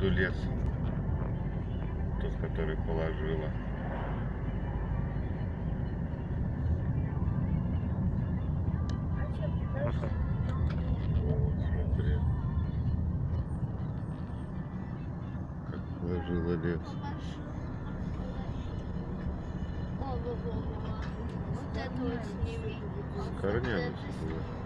поводу лес. Тот, который положила. Ага. Вот, смотри. Как положила лес. Вот это вот сними. С корнями.